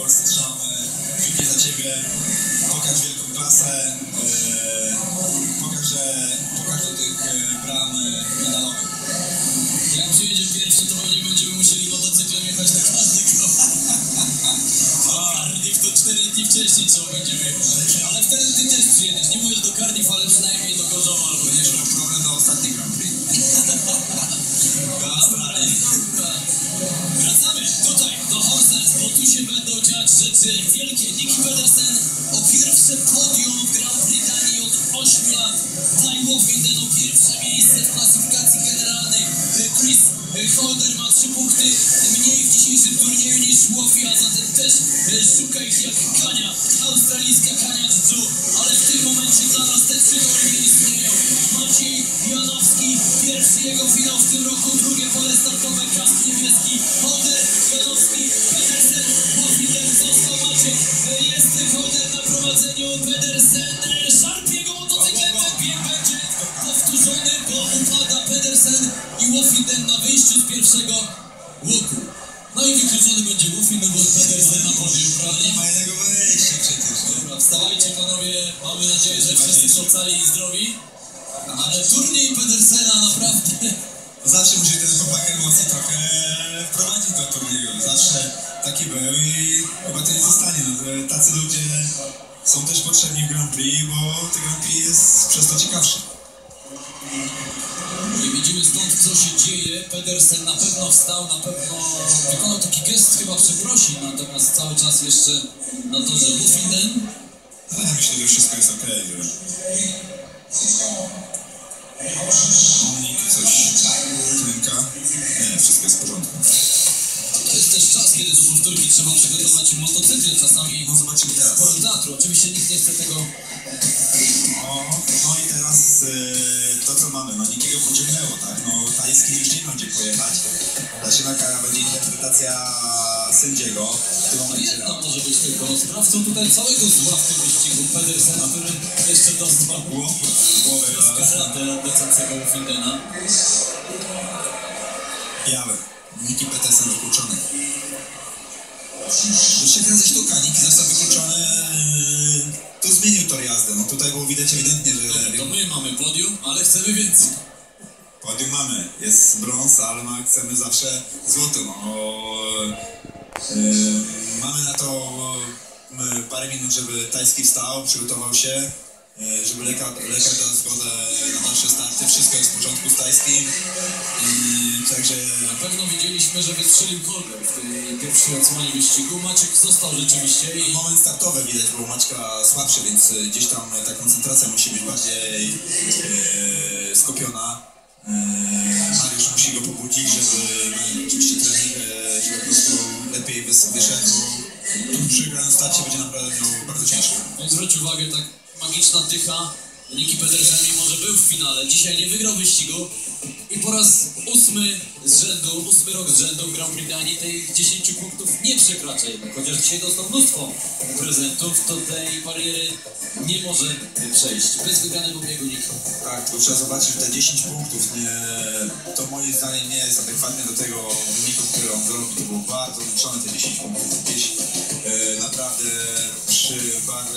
Strzelamy piłki za ciebie, pokaż wielką klasę, pokaż do tych bram medalowych. Jak przyjedzie pierwszy, to pewnie będziemy musieli motocyklem jechać na każdy krok. Cardiff to 4 dni wcześniej trzeba będzie jechać. Ale wtedy ty też przyjedziesz. Nie mówisz do Cardiff, ale przynajmniej do Gorzowa albo Będziesz miał problem do ostatniej Grand Prix. Do Australii. Dobra. Wracamy tutaj do Horsens, bo tu się będą dziać rzeczy wielkie. Nicky Pedersen o pierwsze podium w Grand Prix Danii od 8 lat. Ty Woffinden o pierwsze miejsce w klasyfikacji generalnej. Chris Holder ma 3 punkty mniej w dzisiejszym turnieju niż Woffy, a zatem też szuka ich jak Kania, australijska Kania Dżu, ale w tym momencie dla nas te 3 tory nie istnieją. Maciej Janowski, pierwszy jego finał w tym roku, drugie pole startowe, kask niebieski, Holder, Janowski, Pedersen, Woffinden, został Maciek, jest Holder na prowadzeniu, Pedersen, szarpie go motocyklem, ten bieg będzie powtórzony, bo upada Pedersen i Woffinden na wyjściu z pierwszego łuku. No i wykluczony będzie Woffinden, bo Pedersen na podium, prawda? Nie ma innego wyjścia przecież. Dobra, wstawajcie panowie, mamy nadzieję, że wszyscy są cali i zdrowi. Ale turniej Pedersena naprawdę... Zawsze musi ten chłopak emocji trochę wprowadzić do turnieju. Zawsze taki był i chyba to nie zostanie. No, tacy ludzie są też potrzebni w Grand Prix, bo ten Grand Prix jest przez to ciekawszy. I widzimy stąd, co się dzieje. Pedersen na pewno wstał, na pewno wykonał taki gest, chyba przeprosi, natomiast cały czas jeszcze na torze Woffinden. Ale ja myślę, że wszystko jest okej. Nikt coś klęka. Nie, wszystko jest w porządku. To jest też czas, kiedy do powtórki trzeba przygotować motocykle. Czasami No zobaczymy teraz. sporo teatru. Oczywiście nikt nie chce tego... No i teraz to co mamy, no nikiego pociągnęło, tak? No tajski już nie ma gdzie pojechać. Zaczyna będzie interpretacja sędziego. W tym momencie Jedna może być tylko sprawcą tutaj całego zła w tym wyścigu. Pedersen, który jeszcze dostał głowę karadę od lecącego Woffindena. biały. Nicky Pedersen wykluczony. Już się sztuka, Nicky został wykluczony. To zmienił tor jazdy. No tutaj było widać ewidentnie, że... To my mamy podium, ale chcemy więcej. Podium mamy. Jest brąz, ale chcemy zawsze złoto. No. Mamy na to parę minut, żeby Tajski wstał, przygotował się, żeby lekarz dał zgodę na dalsze starty. Wszystko jest w porządku z Tajskim. Także... Na pewno widzieliśmy, że wystrzelił Holder w tej pierwszej odsłonie wyścigu. Maciek został rzeczywiście i... Moment startowy widać, bo Maćka słabszy, więc gdzieś tam ta koncentracja musi być bardziej skupiona. Mariusz musi go pobudzić, żeby oczywiście trening, żeby po prostu lepiej wyszedł, bo tu przy wygranym starcie będzie naprawdę miał bardzo ciężko. No zwróć uwagę, tak magiczna dycha. Nicky Pedersen, mimo że był w finale, dzisiaj nie wygrał wyścigu i po raz 8 rok z rzędu w Grand Prix Danii tych 10 punktów nie przekracza jednak. Chociaż dzisiaj dostał mnóstwo prezentów, to tej bariery nie może przejść. Bez wygranego biegu Nicky. Tak, tylko trzeba zobaczyć, że te 10 punktów to moim zdaniem nie jest adekwatne do tego wyniku, który on zrobił. To było bardzo liczone te 10 punktów. Gdzieś naprawdę przy bardzo